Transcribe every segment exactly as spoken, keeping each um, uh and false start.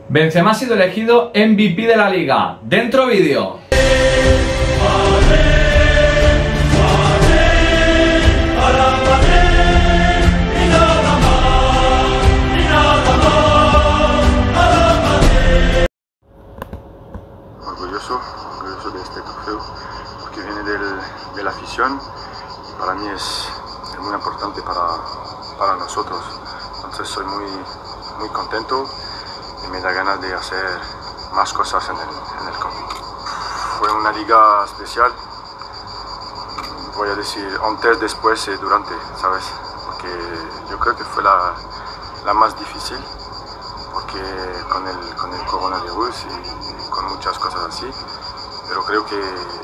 Benzema ha sido elegido M V P de la Liga. Dentro vídeo. Orgulloso, orgulloso de este trofeo, porque viene del, de la afición y para mí es, es muy importante para, para nosotros. Entonces soy muy, muy contento y me da ganas de hacer más cosas en el, en el campo. Fue una liga especial, voy a decir antes, después y durante, ¿sabes? Porque yo creo que fue la, la más difícil, porque con el, con el coronavirus y con muchas cosas así, pero creo que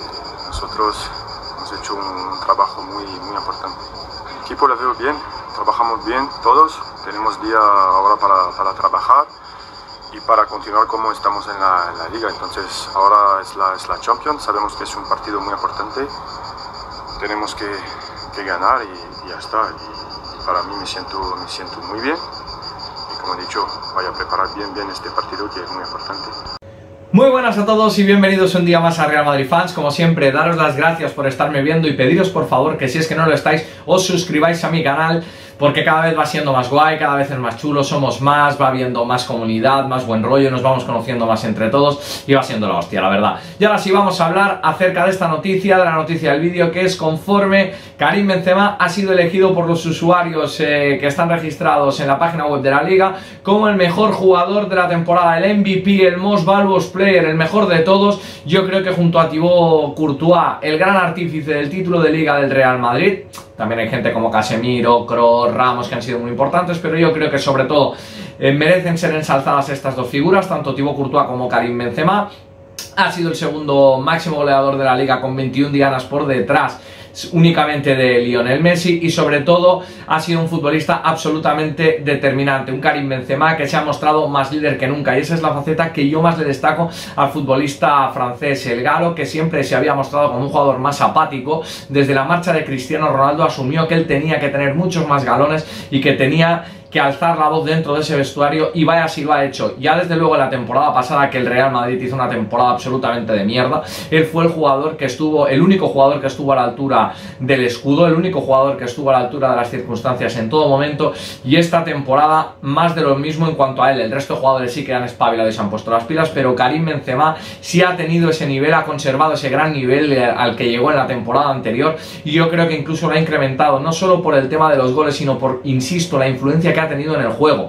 nosotros hemos hecho un trabajo muy, muy importante. El equipo lo veo bien, trabajamos bien todos, tenemos día ahora para, para trabajar y para continuar como estamos en la, en la liga. Entonces ahora es la, es la Champions, sabemos que es un partido muy importante, tenemos que, que ganar y, y ya está. Y, y para mí me siento, me siento muy bien. Como he dicho, voy a preparar bien bien este partido que es muy importante. Muy buenas a todos y bienvenidos un día más a Real Madrid Fans. Como siempre, daros las gracias por estarme viendo y pediros por favor que si es que no lo estáis, os suscribáis a mi canal, porque cada vez va siendo más guay, cada vez es más chulo, somos más, va habiendo más comunidad, más buen rollo, nos vamos conociendo más entre todos y va siendo la hostia, la verdad. Y ahora sí vamos a hablar acerca de esta noticia, de la noticia del vídeo, que es conforme Karim Benzema ha sido elegido por los usuarios eh, que están registrados en la página web de la Liga como el mejor jugador de la temporada, el M V P, el Most Valuable Player, el mejor de todos. Yo creo que junto a Thibaut Courtois, el gran artífice del título de Liga del Real Madrid. También hay gente como Casemiro, Kroos, Ramos, que han sido muy importantes, pero yo creo que sobre todo eh, merecen ser ensalzadas estas dos figuras, tanto Thibaut Courtois como Karim Benzema. Ha sido el segundo máximo goleador de la Liga con veintiuna dianas por detrás únicamente de Lionel Messi, y sobre todo ha sido un futbolista absolutamente determinante, un Karim Benzema que se ha mostrado más líder que nunca, y esa es la faceta que yo más le destaco al futbolista francés, el galo, que siempre se había mostrado como un jugador más apático. Desde la marcha de Cristiano Ronaldo asumió que él tenía que tener muchos más galones y que tenía que alzar la voz dentro de ese vestuario, y vaya si lo ha hecho. Ya desde luego la temporada pasada, que el Real Madrid hizo una temporada absolutamente de mierda, él fue el jugador que estuvo, el único jugador que estuvo a la altura del escudo, el único jugador que estuvo a la altura de las circunstancias en todo momento, y esta temporada más de lo mismo en cuanto a él. El resto de jugadores sí que han espabilado y se han puesto las pilas, pero Karim Benzema sí ha tenido ese nivel, ha conservado ese gran nivel al que llegó en la temporada anterior, y yo creo que incluso lo ha incrementado, no solo por el tema de los goles, sino por, insisto, la influencia que ha tenido en el juego.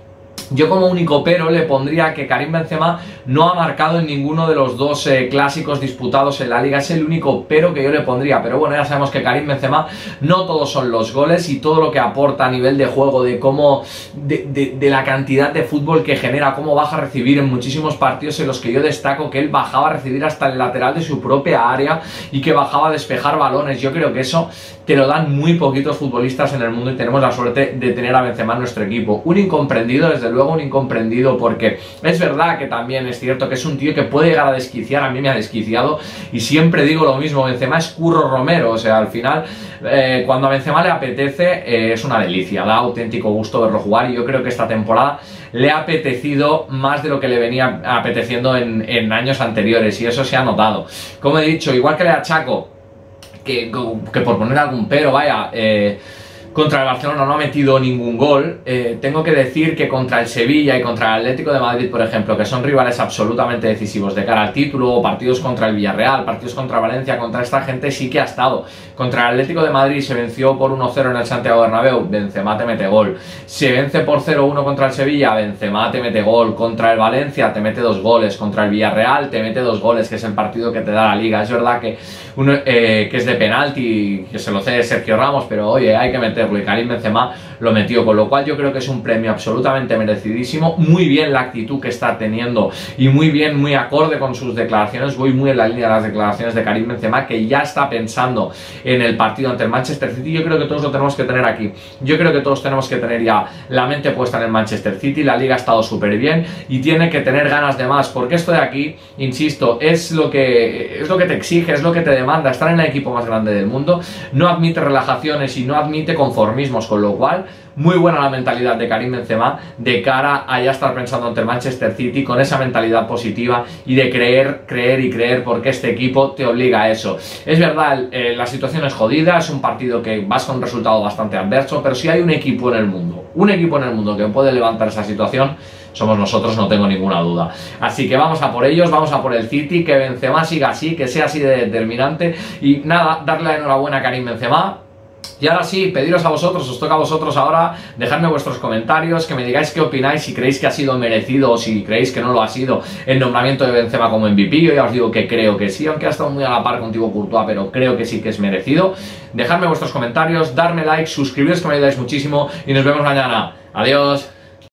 Yo como único pero le pondría que Karim Benzema no ha marcado en ninguno de los dos eh, clásicos disputados en la Liga. Es el único pero que yo le pondría, pero bueno, ya sabemos que Karim Benzema no todos son los goles, y todo lo que aporta a nivel de juego, de cómo de, de, de la cantidad de fútbol que genera, cómo baja a recibir en muchísimos partidos en los que yo destaco que él bajaba a recibir hasta el lateral de su propia área y que bajaba a despejar balones. Yo creo que eso te lo dan muy poquitos futbolistas en el mundo, y tenemos la suerte de tener a Benzema en nuestro equipo. Un incomprendido, desde luego un incomprendido, porque es verdad que también es cierto que es un tío que puede llegar a desquiciar. A mí me ha desquiciado y siempre digo lo mismo, Benzema es Curro Romero, o sea, al final eh, cuando a Benzema le apetece eh, es una delicia, da auténtico gusto verlo jugar, y yo creo que esta temporada le ha apetecido más de lo que le venía apeteciendo en, en años anteriores, y eso se ha notado. Como he dicho, igual que le achaco que, que por poner algún pero, vaya, eh, contra el Barcelona no ha metido ningún gol, eh, tengo que decir que contra el Sevilla y contra el Atlético de Madrid, por ejemplo, que son rivales absolutamente decisivos de cara al título, o partidos contra el Villarreal, partidos contra Valencia, contra esta gente sí que ha estado. Contra el Atlético de Madrid se venció por uno cero en el Santiago Bernabéu, Benzema te mete gol. Se vence por cero uno contra el Sevilla, Benzema te mete gol. Contra el Valencia te mete dos goles, contra el Villarreal te mete dos goles, que es el partido que te da la Liga. Es verdad que, uno, eh, que es de penalti, que se lo cede Sergio Ramos, pero oye, hay que meterlo, y Karim Benzema lo metió, con lo cual yo creo que es un premio absolutamente merecidísimo. Muy bien la actitud que está teniendo, y muy bien, muy acorde con sus declaraciones. Voy muy en la línea de las declaraciones de Karim Benzema, que ya está pensando en el partido ante el Manchester City. Yo creo que todos lo tenemos que tener aquí, yo creo que todos tenemos que tener ya la mente puesta en el Manchester City. La Liga ha estado súper bien y tiene que tener ganas de más, porque esto de aquí, insisto, es lo que es lo que te exige, es lo que te demanda estar en el equipo más grande del mundo. No admite relajaciones y no admite confusiones inconformismos, con lo cual muy buena la mentalidad de Karim Benzema de cara a ya estar pensando ante el Manchester City con esa mentalidad positiva y de creer, creer y creer, porque este equipo te obliga a eso. Es verdad, eh, la situación es jodida, es un partido que vas con un resultado bastante adverso, pero si hay un equipo en el mundo, un equipo en el mundo que puede levantar esa situación, somos nosotros, no tengo ninguna duda. Así que vamos a por ellos, vamos a por el City, que Benzema siga así, que sea así de determinante y nada, darle la enhorabuena a Karim Benzema. Y ahora sí, pediros a vosotros, os toca a vosotros ahora, dejadme vuestros comentarios, que me digáis qué opináis, si creéis que ha sido merecido o si creéis que no lo ha sido el nombramiento de Benzema como M V P. Yo ya os digo que creo que sí, aunque ha estado muy a la par contigo Courtois, pero creo que sí que es merecido. Dejadme vuestros comentarios, darme like, suscribiros que me ayudáis muchísimo y nos vemos mañana. Adiós.